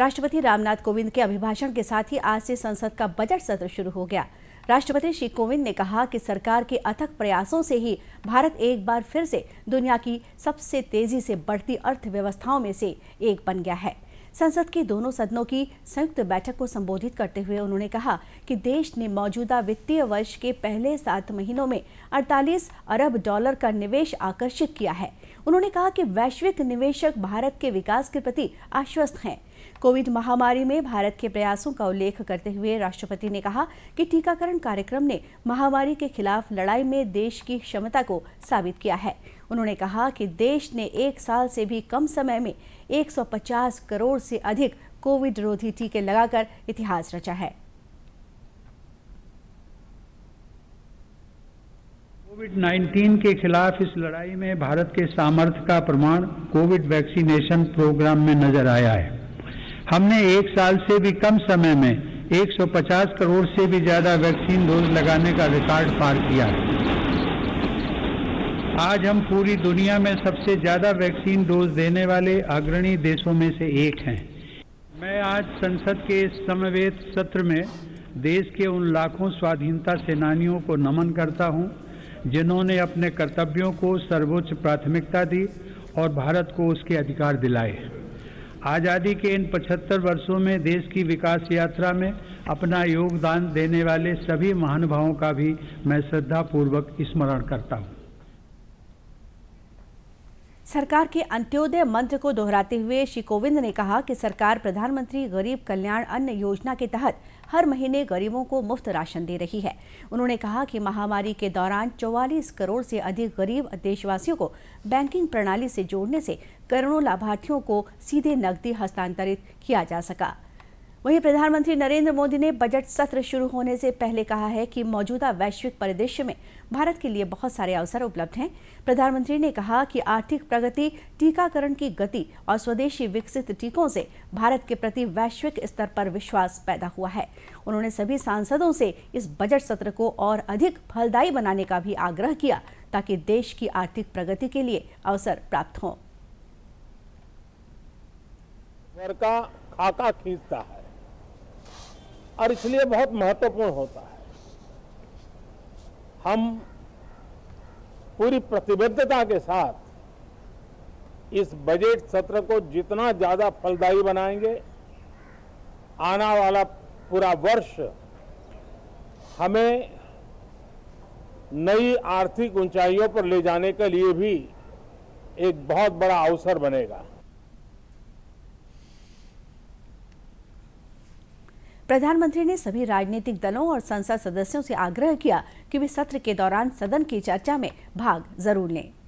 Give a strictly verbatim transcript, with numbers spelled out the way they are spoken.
राष्ट्रपति रामनाथ कोविंद के अभिभाषण के साथ ही आज से संसद का बजट सत्र शुरू हो गया। राष्ट्रपति श्री कोविंद ने कहा कि सरकार के अथक प्रयासों से ही भारत एक बार फिर से दुनिया की सबसे तेजी से बढ़ती अर्थव्यवस्थाओं में से एक बन गया है। संसद के दोनों सदनों की संयुक्त बैठक को संबोधित करते हुए उन्होंने कहा कि देश ने मौजूदा वित्तीय वर्ष के पहले सात महीनों में अड़तालीस अरब डॉलर का निवेश आकर्षित किया है। उन्होंने कहा कि वैश्विक निवेशक भारत के विकास के प्रति आश्वस्त हैं। कोविड महामारी में भारत के प्रयासों का उल्लेख करते हुए राष्ट्रपति ने कहा कि टीकाकरण कार्यक्रम ने महामारी के खिलाफ लड़ाई में देश की क्षमता को साबित किया है। उन्होंने कहा कि देश ने एक साल से भी कम समय में एक सौ पचास करोड़ से अधिक कोविड रोधी टीके लगाकर इतिहास रचा है। कोविड नाइन्टीन के खिलाफ इस लड़ाई में भारत के सामर्थ्य का प्रमाण कोविड वैक्सीनेशन प्रोग्राम में नजर आया है। हमने एक साल से भी कम समय में एक सौ पचास करोड़ से भी ज्यादा वैक्सीन डोज लगाने का रिकॉर्ड पार किया है। आज हम पूरी दुनिया में सबसे ज्यादा वैक्सीन डोज देने वाले अग्रणी देशों में से एक हैं। मैं आज संसद के इस समवेत सत्र में देश के उन लाखों स्वाधीनता सेनानियों को नमन करता हूं, जिन्होंने अपने कर्तव्यों को सर्वोच्च प्राथमिकता दी और भारत को उसके अधिकार दिलाए। आज़ादी के इन पचहत्तर वर्षों में देश की विकास यात्रा में अपना योगदान देने वाले सभी महानुभावों का भी मैं श्रद्धापूर्वक स्मरण करता हूं। सरकार के अंत्योदय मंत्र को दोहराते हुए श्री कोविंद ने कहा कि सरकार प्रधानमंत्री गरीब कल्याण अन्न योजना के तहत हर महीने गरीबों को मुफ्त राशन दे रही है। उन्होंने कहा कि महामारी के दौरान चौवालीस करोड़ से अधिक गरीब देशवासियों को बैंकिंग प्रणाली से जोड़ने से करोड़ों लाभार्थियों को सीधे नकदी हस्तांतरित किया जा सका। वहीं प्रधानमंत्री नरेंद्र मोदी ने बजट सत्र शुरू होने से पहले कहा है कि मौजूदा वैश्विक परिदृश्य में भारत के लिए बहुत सारे अवसर उपलब्ध हैं। प्रधानमंत्री ने कहा कि आर्थिक प्रगति, टीकाकरण की गति और स्वदेशी विकसित टीकों से भारत के प्रति वैश्विक स्तर पर विश्वास पैदा हुआ है। उन्होंने सभी सांसदों से इस बजट सत्र को और अधिक फलदायी बनाने का भी आग्रह किया ताकि देश की आर्थिक प्रगति के लिए अवसर प्राप्त हों। घर का खाका खींचता है और इसलिए बहुत महत्वपूर्ण होता है। हम पूरी प्रतिबद्धता के साथ इस बजट सत्र को जितना ज्यादा फलदायी बनाएंगे, आने वाला पूरा वर्ष हमें नई आर्थिक ऊंचाइयों पर ले जाने के लिए भी एक बहुत बड़ा अवसर बनेगा। प्रधानमंत्री ने सभी राजनीतिक दलों और संसद सदस्यों से आग्रह किया कि वे सत्र के दौरान सदन की चर्चा में भाग जरूर लें।